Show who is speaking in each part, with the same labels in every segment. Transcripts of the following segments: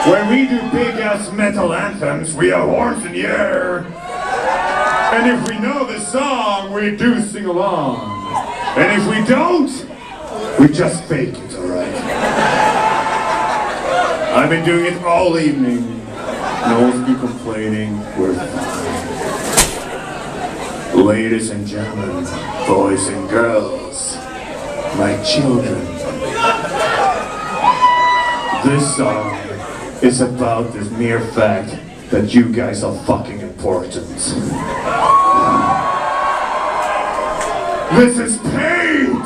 Speaker 1: When we do big-ass metal anthems, we have horns in the air. And if we know the song, we do sing along. And if we don't, we just fake it, alright? I've been doing it all evening. No one's been complaining. We're fine. Ladies and gentlemen, boys and girls, my children. This song is about the mere fact that you guys are fucking important. This is paint!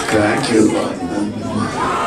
Speaker 1: Thank you, London.